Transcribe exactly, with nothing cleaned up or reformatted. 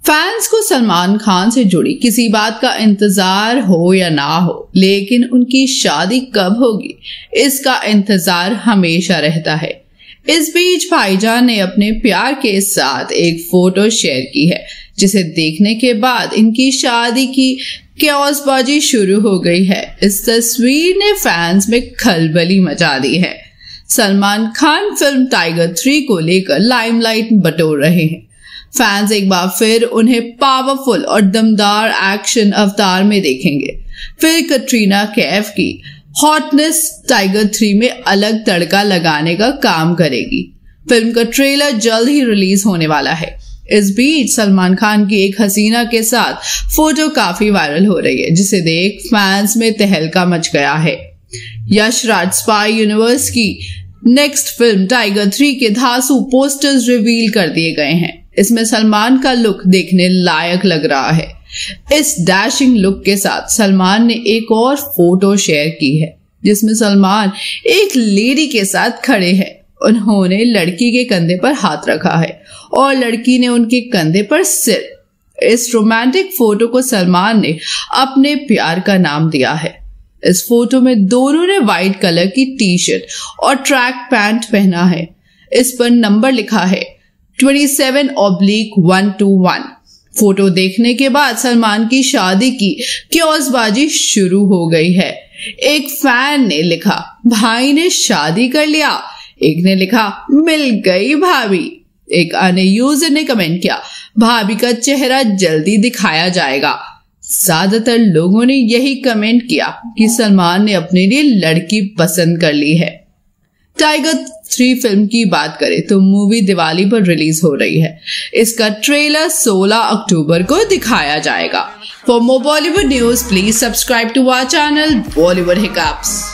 Fans को सलमान खान से जुड़ी किसी बात का इंतजार हो या ना हो, लेकिन उनकी शादी कब होगी इसका इंतजार हमेशा रहता है। इस बीच भाईजान ने अपने प्यार के साथ एक फोटो शेयर की है, जिसे देखने के बाद इनकी शादी की क्यासबाजी शुरू हो गई है। इस तस्वीर ने फैंस में खलबली मचा दी है। Salman Khan film Tiger three को लेकर लाइमलाइट बटोर रहे हैं। फैंस एक बार फिर उन्हें पावरफुल और दमदार एक्शन अवतार में देखेंगे। फिर कटरीना कैफ की हॉटनेस टाइगर थ्री में अलग तड़का लगाने का काम करेगी। फिल्म का ट्रेलर जल्द ही रिलीज होने वाला है। इस बीच सलमान खान की एक हसीना के साथ फोटो काफी वायरल हो रही है, जिसे देख फैंस में तहलका मच गया है। यश राज स्पाई यूनिवर्स की नेक्स्ट फिल्म टाइगर थ्री के धांसू पोस्टर्स रिवील कर दिए गए हैं। इसमें सलमान का लुक देखने लायक लग रहा है। इस डैशिंग लुक के साथ सलमान ने एक और फोटो शेयर की है, जिसमें सलमान एक लेडी के साथ खड़े हैं। उन्होंने लड़की के कंधे पर हाथ रखा है और लड़की ने उनके कंधे पर सिर। इस रोमांटिक फोटो को सलमान ने अपने प्यार का नाम दिया है। इस फोटो में दोनों ने व्हाइट कलर की टी शर्ट और ट्रैक पैंट पहना है। इस पर नंबर लिखा है सत्ताईस ऑब्लिक एक सौ इक्कीस। फोटो देखने के बाद सलमान की शादी की क्यासबाजी शुरू हो गई है। एक फैन ने लिखा, भाई ने शादी कर लिया। एक ने लिखा, मिल गई भाभी। एक अन्य यूजर ने कमेंट किया, भाभी का चेहरा जल्दी दिखाया जाएगा। ज्यादातर लोगों ने यही कमेंट किया कि सलमान ने अपने लिए लड़की पसंद कर ली है। टाइगर थ्री फिल्म की बात करें तो मूवी दिवाली पर रिलीज हो रही है। इसका ट्रेलर सोलह अक्टूबर को दिखाया जाएगा। For more Bollywood news please subscribe to our channel Bollywood hiccups.